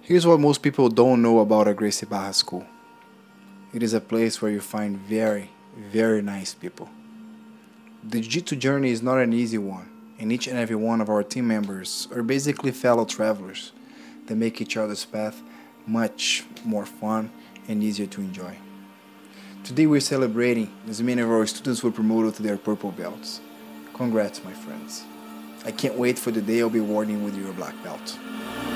Here's what most people don't know about a Gracie Barra school. It is a place where you find very, very nice people. The Jiu-Jitsu journey is not an easy one, and each and every one of our team members are basically fellow travelers that make each other's path much more fun and easier to enjoy. Today we're celebrating as many of our students were promoted to their purple belts. Congrats, my friends. I can't wait for the day I'll be awarding with your black belt.